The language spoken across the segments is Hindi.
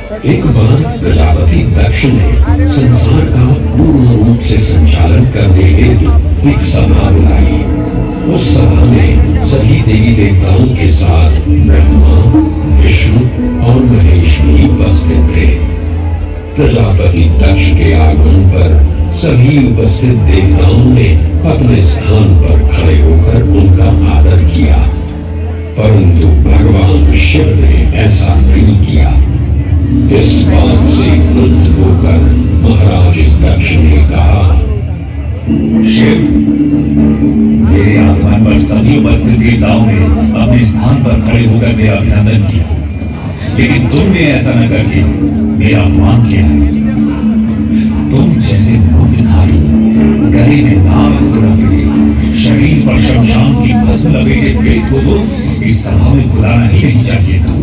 एक बार प्रजापति दक्ष ने संसार का पूर्ण रूप से संचालन करने हेतु एक सभा बुलाई। उस सभा में सभी देवी देवताओं के साथ ब्रह्मा, विष्णु और महेश भी उपस्थित थे। प्रजापति दक्ष के आगमन पर सभी उपस्थित देवताओं ने अपने स्थान पर खड़े होकर उनका आदर किया, परंतु भगवान शिव ने ऐसा नहीं किया। इस बात से क्रुद्ध होकर महाराज दक्ष ने कहा, शिव, मेरे आगमन पर सभी उपस्थित देवताओं ने अपने स्थान पर खड़े होकर मेरा अभिनंदन किया, लेकिन तुमने ऐसा न करके मेरा अपमान किया है। तुम जैसे मुंडधारी, गले में नाग लपेटे, शरीर पर शमशान की भस्म लपेटे प्रेत को तो इस सभा में बुलाना ही नहीं चाहिए था।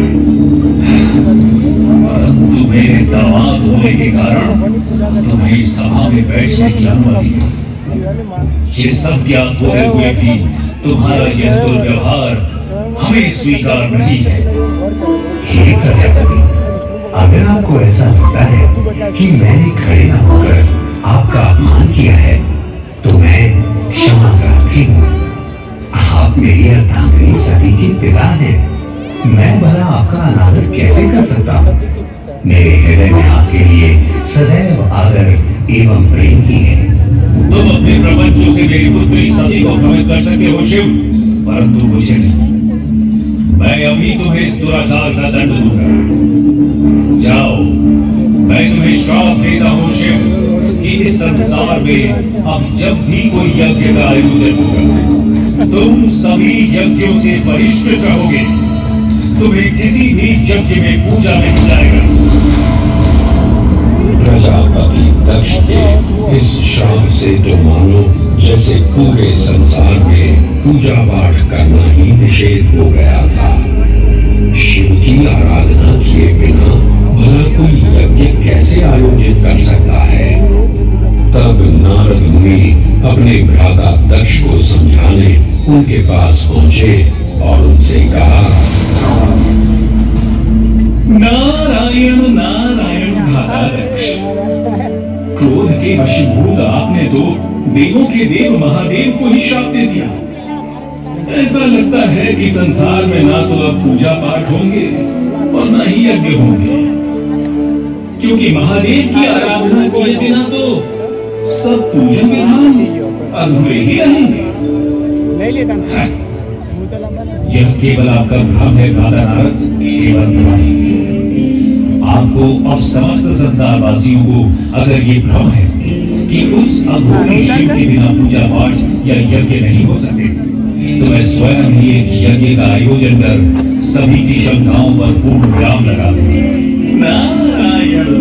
परंतु मेरे दामाद होने के कारण तुम्हें इस सभा में बैठने की अनुमति है। ये सब ज्ञात होते हुए भी तुम्हारा यह दुर्व्यवहार हमें स्वीकार नहीं है। हे प्रजापति, अगर आपको ऐसा लगता है कि मैंने खड़े न होकर आपका अपमान किया है, तो मैं क्षमा प्रार्थी हूँ। आप मेरी अर्धांगिनी सती के पिता हैं। मैं भला आपका अनादर कैसे कर सकता हूँ? मेरे हृदय में आपके लिए सदैव आदर एवं प्रेम ही है। तुम अपने प्रपंचों से मेरी पुत्री सती को भ्रमित कर सकते हो शिव, परंतु मुझे नहीं। मैं अभी तुम्हें इस दुराचार का दंड दूंगा। जाओ, मैं तुम्हें श्राप देता हूँ शिव कि इस संसार में अब जब भी कोई यज्ञ का आयोजन होगा, तुम सभी यज्ञों से बहिष्कृत रहोगे। तुम्हें किसी भी यज्ञ में पूजा नहीं जाएगा। प्रजापति दक्ष के इस श्राप से तो मानो जैसे पूरे संसार में पूजा पाठ करना ही निषेध हो गया था। शिव की आराधना किए बिना भला कोई यज्ञ कैसे आयोजित कर सकता है? तब नारद मुनि अपने भ्राता दक्ष को समझाने उनके पास पहुंचे और उनसे कहा, नारायण नारायण भ्राता दक्ष, क्रोध के वशीभूत आपने तो देवों के देव महादेव को ही श्राप दे दिया। ऐसा लगता है कि संसार में ना तो अब पूजा पाठ होंगे और ना ही यज्ञ होंगे, क्योंकि महादेव की आराधना किए बिना तो सब पूजन विधान अधूरे ही रहेंगे। यह केवल आपका भ्रम है भ्राता नारद, केवल भ्रम। आपको और समस्त संसारवासियों को अगर ये भ्रम है कि उस अघोरी शिव के बिना पूजा पाठ या यज्ञ नहीं हो सकते, तो मैं स्वयं ही एक यज्ञ का आयोजन कर सभी की शंकाओं पर पूर्ण विराम लगा दूंगा। नारायण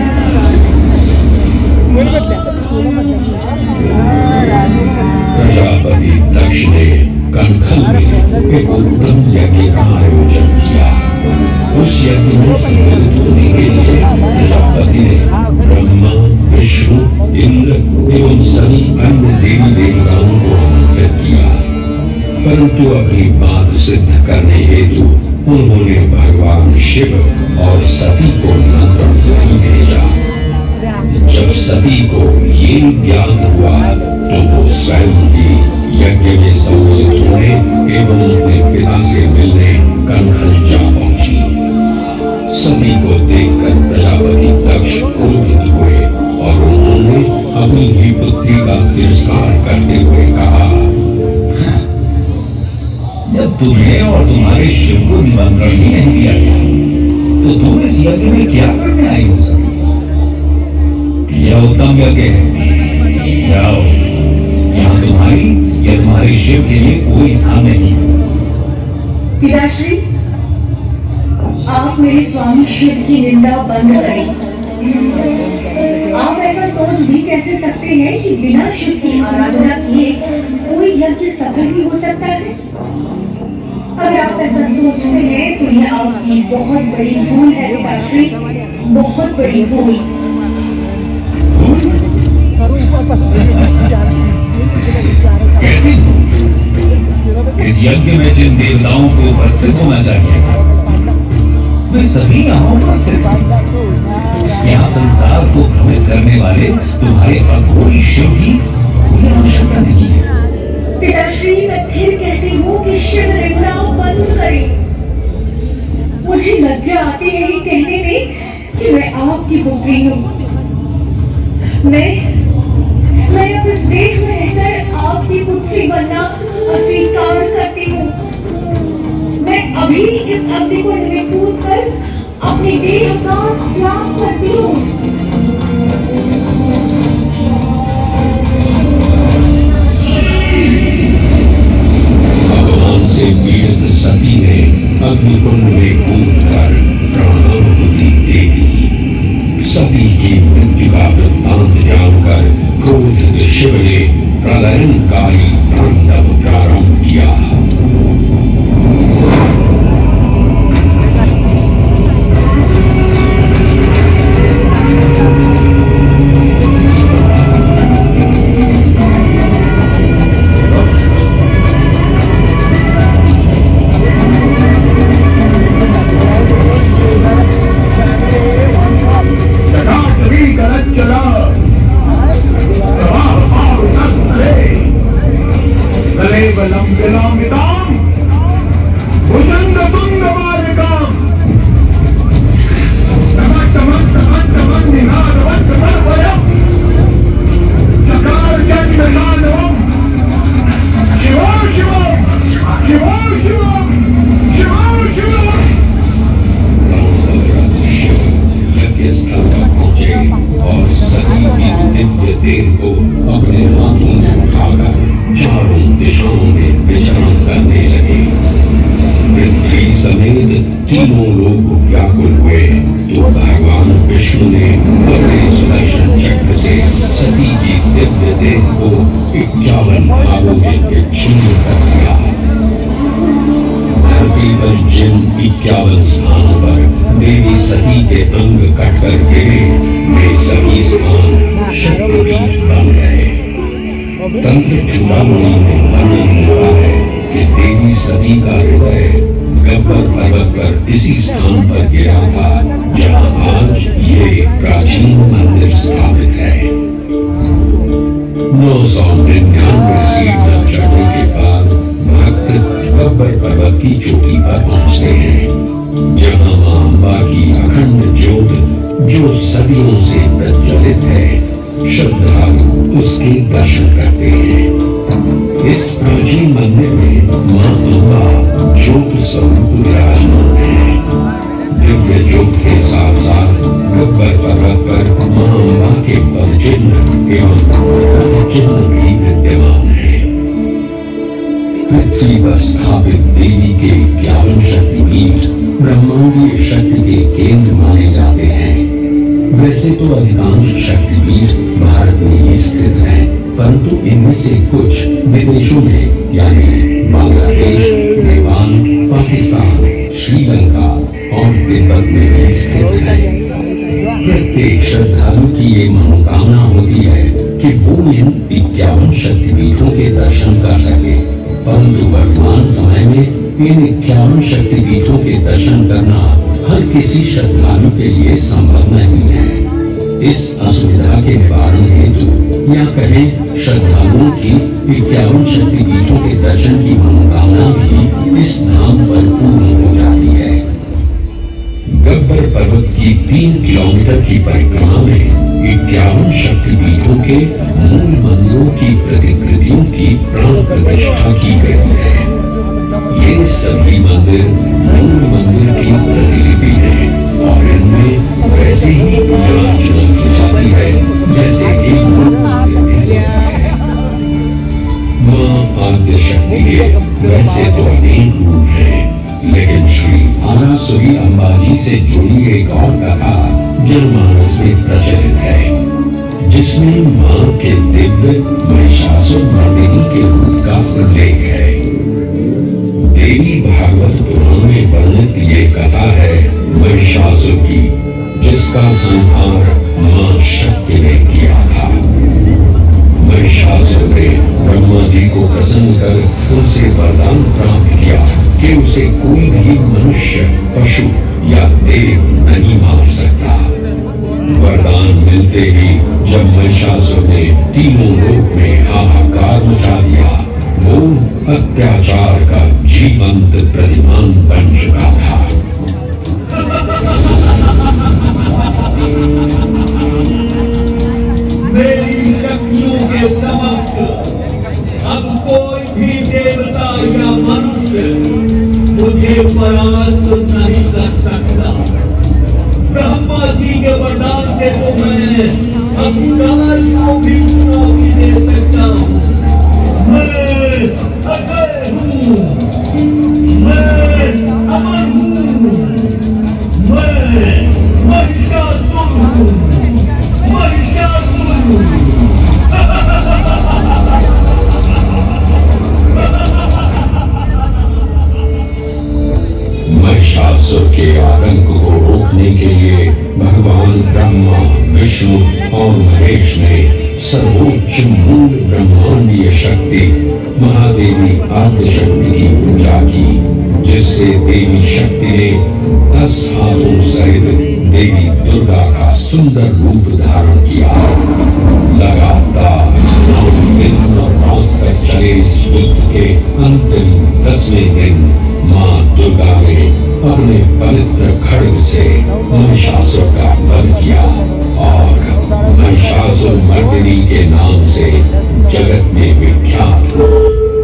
प्रजापति दक्ष ने कनखल में एक उत्तम यज्ञ का आयोजन किया। उस यज्ञ में सम्मिलित होने के लिए प्रजापति ने ब्रह्मा, विष्णु, इंद्र एवं सभी अन्य देवी देवताओं को आमंत्रित किया, परंतु अपनी बात सिद्ध करने हेतु उन्होंने भगवान शिव और सती को निमंत्रण नहीं भेजा। जब सती को ये ज्ञात हुआ तो वो स्वयं ही यज्ञ में सम्मिलित होने एवं अपने पिता से मिलने कनखल जा पहुंची। सती को देखकर प्रजापति दक्ष क्रोधित हुए और उन्होंने अपनी ही पुत्री का तिरस्कार करते हुए कहा, जब तुम्हें और तुम्हारे शिव को निमंत्रण ही नहीं दिया गया, तो तुम इस यज्ञ में क्या करने आई हो सके? यह उत्तम यज्ञ है। जाओ, यहाँ तुम्हारी या तुम्हारे शिव के लिए कोई स्थान नहीं। पिताश्री, आप मेरे स्वामी शिव की निंदा बंद करें। आप ऐसा सोच भी कैसे सकते हैं कि बिना शिव की आराधना किए कोई यज्ञ सफल भी हो सकता है? अगर आप ऐसा सोचते हैं तो यह आपकी बहुत बड़ी भूल है पिताश्री, बहुत बड़ी भूल। कैसी भूल? इस यज्ञ में जिन देवताओं को उपस्थित होना चाहिए वे सभी यहाँ उपस्थित हैं। यहाँ संसार को भ्रमित करने वाले तुम्हारे अघोरी शिव की कोई आवश्यकता नहीं है। पिताश्री, मैं फिर कहती हूँ कि शिव निंदा बंद करें। मुझे लज्जा आती है ये कहने में कि मैं आपकी पुत्री हूँ। मैं अब इस देह में रहकर आपकी पुत्री बनना अस्वीकार करती हूँ। मैं अभी इस अग्नि को निकूट कर अपनी देह का त्याग करती हूँ। भगवान से पीड़ित सती ने अग्निकुंड में कूदकर प्राणाहुति दे दी। सती की मृत्यु का वृत्तांत जानकर क्रोधित शिव ने प्रलयनकारी तांडव प्रारंभ किया। तीनों लोग व्याकुल हुए तो भगवान विष्णु ने अपने सुदर्शन चक्र से सती की दिव्य देह को 51 भागों में छिन्न कर दिया। धरती पर जिन 51 स्थानों पर देवी सती के अंग कटकर गिरे, वे सभी स्थान शक्तिपीठ बन गए। तंत्र चूड़ामणि में वर्णन हुआ है कि देवी सती का हृदय गब्बर पर्वत पर इसी स्थान पर गिरा था जहां आज ये प्राचीन मंदिर स्थापित है। 999 सीढ़ियां चढ़ने के बाद भक्त गब्बर पर्वत की चोटी पर पहुंचते हैं, जहां मां अम्बा की अखंड ज्योत जो सदियों से प्रज्वलित है, श्रद्धालु उसके दर्शन करते हैं। इस प्राचीन मंदिर में मां अम्बा ज्योत स्वरूप विराजमान है। दिव्य ज्योत के साथ साथ गब्बर पर्वत पर मां अम्बा के पद चिन्ह एवं चिन्ह भी विद्यमान है। पृथ्वी पर स्थापित देवी के 51 शक्तिपीठ ब्रह्मांडीय शक्ति के केंद्र माने जाते हैं। वैसे तो अधिकांश शक्तिपीठ भारत में ही स्थित हैं, परंतु इनमें से कुछ विदेशों में यानी बांग्लादेश, नेपाल, पाकिस्तान, श्रीलंका और तिब्बत में भी स्थित है। प्रत्येक श्रद्धालु की ये मनोकामना होती है कि वो इन 51 शक्तिपीठों के दर्शन कर सके, परंतु वर्तमान समय में इन 51 शक्तिपीठों के दर्शन करना हर किसी श्रद्धालु के लिए संभव नहीं है। इस असुविधा के निवारण हेतु या कहें श्रद्धालुओं की 51 शक्तिपीठों के दर्शन की मनोकामना भी इस धाम पर पूर्ण हो जाती है। गब्बर पर्वत की 3 किलोमीटर की परिक्रमा में 51 शक्तिपीठों के मूल मंदिरों की प्रतिकृतियों की प्राण प्रतिष्ठा की गई है। ये सभी मंदिर मूल मंदिर की प्रतिलिपि है और इनमें वैसे ही पूजा अर्चना की जाती है जैसे एक मां आद्य शक्ति के वैसे तो अनेक रूप हैं, लेकिन श्री आरासुरी अम्बाजी से जुड़ी एक और कथा जनमानस में प्रचलित है, जिसमें मां के दिव्य महिषासुर मर्दिनी के रूप का उल्लेख है। देवी भागवत पुराण में वर्णित ये कथा है महिषासुर की, जिसका संहार मां शक्ति ने किया था। महिषासुर ने ब्रह्मा जी को प्रसन्न कर उनसे वरदान प्राप्त किया कि उसे कोई भी मनुष्य, पशु या देव नहीं मार सकता। वरदान मिलते ही जब महिषासुर ने तीनों लोक में हाहाकार मचा दिया, वो अत्याचार का जीवंत प्रतिमान बन चुका था। मेरी शक्तियों के समक्ष अब कोई भी देवता या मनुष्य मुझे परास्त नहीं कर सकता। ब्रह्मा जी के वरदान से तो मैं अब काल को भी चुनौती दे सकता हूँ। मैं अजय हूँ, मैं अमर हूँ, मैं महिषासुर हूँ, महिषासुर हूँ। महिषासुर के आतंक को रोकने के लिए भगवान ब्रह्मा, विष्णु और महेश ने सर्वोच्च मूल ब्रह्मांडीय शक्ति महादेवी आद्यशक्ति की पूजा की, जिससे देवी शक्ति ने 10 हाथों सहित देवी दुर्गा का सुंदर रूप धारण किया। लगातार 9 दिन और रात तक चले इस युद्ध के अंतिम 10वें दिन मां दुर्गा ने अपने पवित्र खड्ग से महिषासुर का वध किया और महिषासुर मर्दिनी के नाम से जगत में विख्यात हो।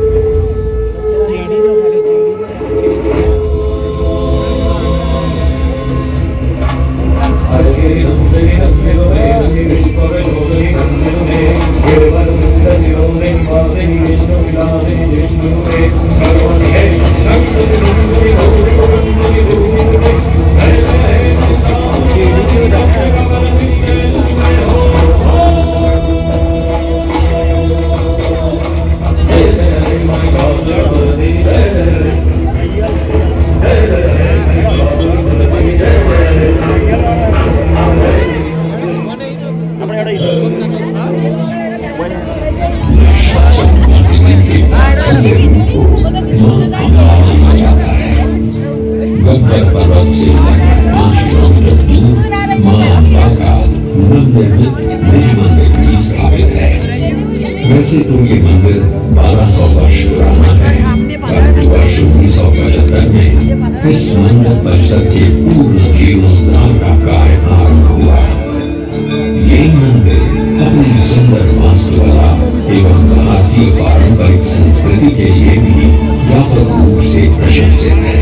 गब्बर पर्वत से 5 किलोमीटर दूर मां अम्बा का नवनिर्मित निज मंदिर भी स्थापित है। वैसे तो ये मंदिर 1200 वर्ष पुराना है, परंतु वर्ष 1975 में इस मंदिर परिसर के पूर्ण जीर्णोद्धार का कार्य आरंभ हुआ। ये मंदिर अपनी सुंदर वास्तुकला एवं भारतीय पारंपरिक संस्कृति के लिए भी व्यापक रूप से प्रशंसित है।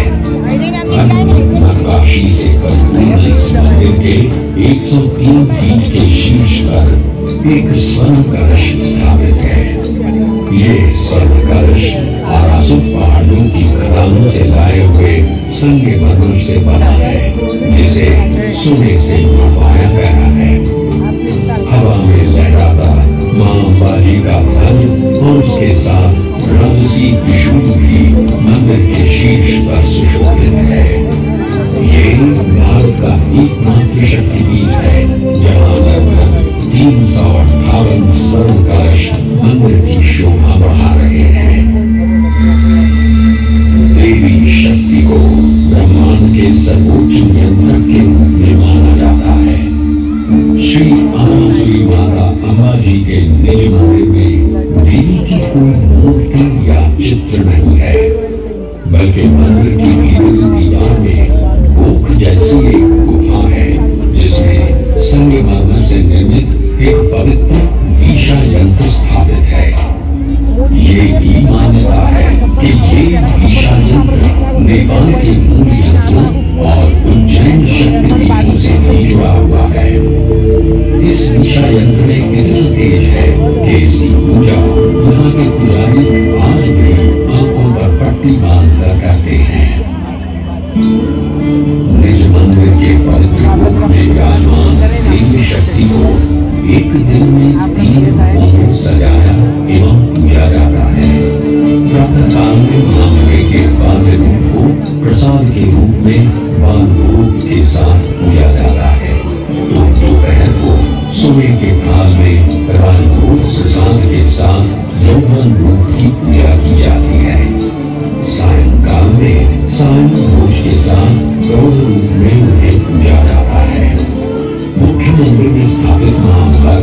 नक्काशी से परिपूर्ण इस मंदिर के 103 फीट के शीर्ष पर एक स्वर्ण कलश स्थापित है। ये स्वर्ण कलश आरासुर पहाड़ों की खदानों से लाए हुए संगमरमर से बना है, जिसे सोने से मढ़वाया गया है। हवा में लहराता मां अम्बा जी का ध्वज और उसके साथ राजसी त्रिशूल भी मंदिर के शीर्ष पर सुशोभित है। ये भारत का एकमात्र शक्तिपीठ है जहां लगभग 358 स्वर्ण कलश मंदिर की शोभा बढ़ा रहे हैं। देवी शक्ति को ब्रह्मांड के सर्वोच्च नियंत्रक के रूप में माना जाता है। श्री अनासुरी माता अम्बा जी के निज मंदिर में देवी की कोई मूर्ति या चित्र नहीं है, बल्कि मंदिर की भीतरी दीवार में गोख जैसी एक गुफा है, जिसमें संगमरमर से निर्मित एक पवित्र वीषा यंत्र स्थापित है। ये भी मान्यता है कि ये वीषा यंत्र नेपाल के मूल यंत्रों और उज्जैन शक्तिपीठों से भी जुड़ा हुआ है। इस वीषा यंत्र में इतना तेज है कि इसकी पूजा यहाँ के पुजारी आज भी आंखों पर पट्टी बांधकर करते हैं। निज मंदिर के पवित्र गोख में विराजमान देवी शक्ति को एक दिन में 3 रूपों में सजाया एवं पूजा जाता है। प्रातः काल में महामृग के बाल्य रूप को प्रसाद के रूप में बाल भोग के साथ पूजा जाता है, तो दोपहर को सोने के थाल में राजभोग प्रसाद के साथ यौवन रूप की पूजा की जाती है। सायंकाल में सायं भोज के साथ गौर रूप में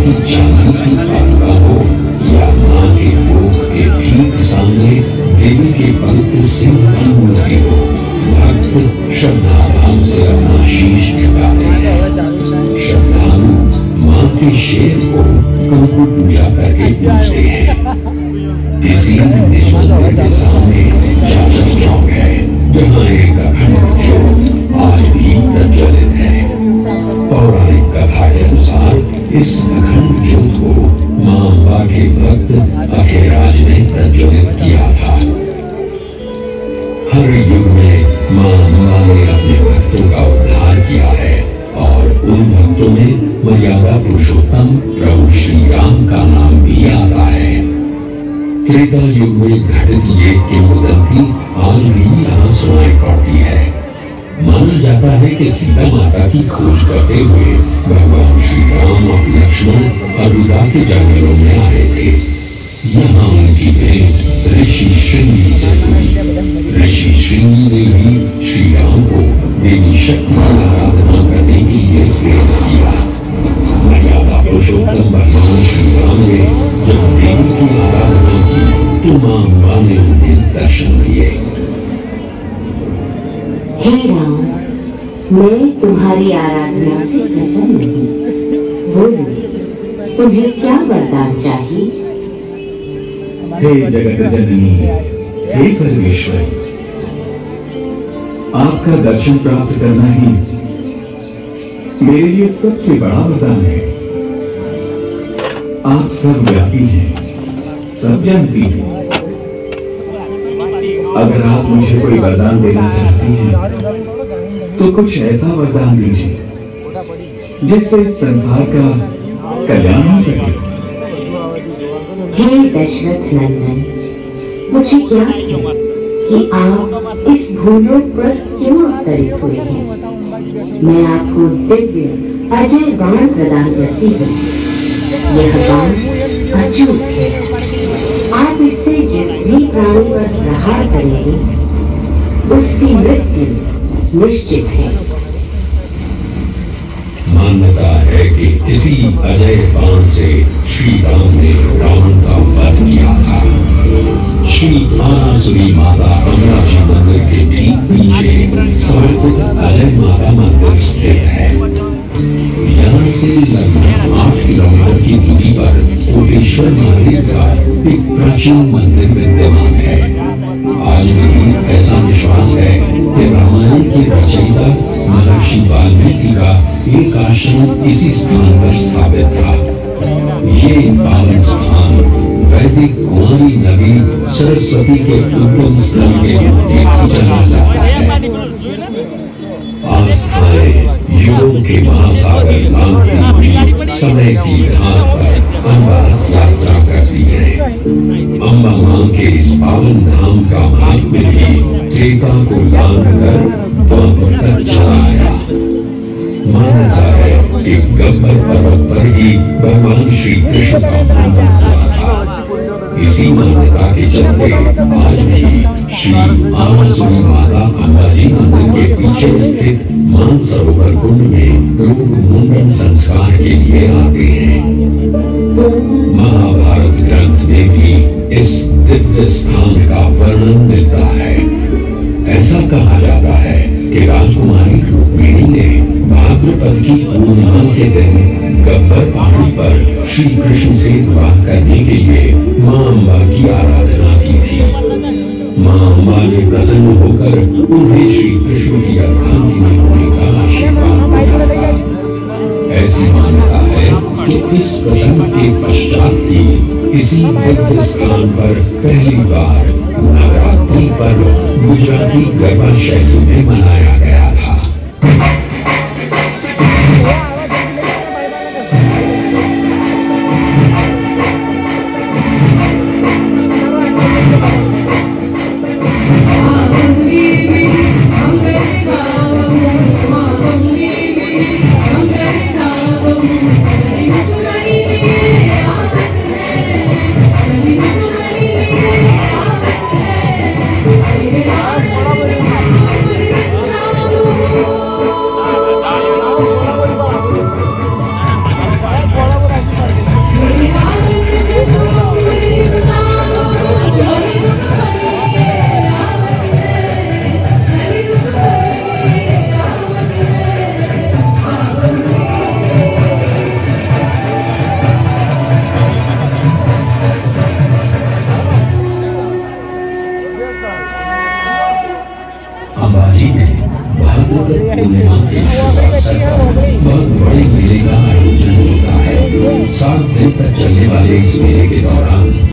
की चांदी की पादुका हो या मां के कोख के ठीक सामने देवी के पवित्र सिंह की मूर्ति हो, भक्त श्रद्धा भाव से अपना शीश झुकाते हैं। श्रद्धालु मां के शेर को कंकु पूजा करके पूजते हैं। इसी निज मंदिर के सामने चाचर चौक है, जहाँ एक अखंड ज्योत आज भी प्रज्वलित है। पौराणिक कथा के अनुसार इस अखंड ज्योत को मां अम्बा के भक्त अखेराज ने प्रज्वलित किया था। हर युग में मां अम्बा ने अपने भक्तों का उद्धार किया है और उन भक्तों में मर्यादा पुरुषोत्तम प्रभु श्री राम का नाम भी आता है। त्रेता युग में घटित ये किंवदंती आज भी यहाँ सुनाई पड़ती है। माना जाता है कि सीता माता की खोज करते हुए भगवान श्री राम और लक्ष्मण अरुदा के जंगलों में आए थे। यहाँ उनकी भेंट ऋषि श्रृंगी से हुई। ऋषि श्रृंगी ने भी श्री राम को देवी शक्ति की आराधना करने के लिए प्रेरित किया। मर्यादा पुरुषोत्तम भगवान श्री राम ने जब देवी की आराधना की तो मां अम्बा ने उन्हें दर्शन दिए। हे राम, मैं तुम्हारी आराधना से प्रसन्न हूँ। बोलो, तुम्हें क्या वरदान चाहिए? हे जगत जननी, हे सर्वेश्वरी, आपका दर्शन प्राप्त करना ही मेरे लिए सबसे बड़ा वरदान है। आप सब व्यापी हैं, सब जानती हैं। अगर आप मुझे कोई वरदान देना चाहती हैं तो कुछ ऐसा वरदान दीजिए जिससे संसार का कल्याण हो सके। हे दशरथ नंदन, मुझे ज्ञात है कि आप इस भूलोक पर क्यों अवतरित हुए हैं। मैं आपको दिव्य अजय बाण प्रदान करती हूँ। यह बाण अचूक है। आप इससे जिस भी प्राणी पर प्रहार करेंगे उसकी मृत्यु निश्चित है। मान्यता है कि इसी अजय बाण से श्री राम ने रावण का वध किया था। श्री आरासुरी माता अम्बा जी मंदिर के ठीक पीछे समर्पित अजय माता मंदिर स्थित है। यहाँ से लगभग 8 किलोमीटर की दूरी पर कोटेश्वर महादेव का एक प्राचीन मंदिर विद्यमान है। आज भी ऐसा विश्वास है कि रामायण के रचयिता महर्षि वाल्मीकि का एक आश्रम इसी स्थान पर स्थापित था। ये पावन स्थान वैदिक कुमारी नदी सरस्वती के उद्गम स्थल के रूप में जाना जाता है। आस्थाएं युगों के महासागर लांघती हुई समय की धार पर अम्बा यात्रा करती है। अम्बा मां के इस पावन धाम का महात्म्य भी त्रेता को लांघ कर द्वापर तक चला आया। मान्यता है कि गब्बर पर्वत पर ही भगवान श्री कृष्ण का जन्म हुआ था। इसी मान्यता के चलते आज भी श्री आरासुरी माता अम्बा जी मंदिर के पीछे स्थित मानसरोवर कुंड में लोग मुंडन संस्कार के लिए आते हैं। महाभारत ग्रंथ में भी इस दिव्य स्थान का वर्णन मिलता है। ऐसा कहा जाता है कि राजकुमारी रुक्मिणी ने भाद्रपद की पूर्णिमा के दिन गब्बर पहाड़ी पर श्री कृष्ण से विवाह करने के लिए मां अम्बा की आराधना की थी। मां अम्बा ने प्रसन्न होकर उन्हें श्री कृष्ण की अर्धांगिनी होने का आशीर्वाद दिया था। ऐसी मान्यता है कि इस प्रसंग के पश्चात ही इसी दिव्य स्थान पर पहली बार नवरात्रि पर्व गुजराती गरबा शैली में मनाया गया था। ही में भाद्रपद पूर्णिमा के शुभ अवसर पर बहुत बड़े मेले का आयोजन होता है। 7 दिन तक चलने वाले इस मेले के दौरान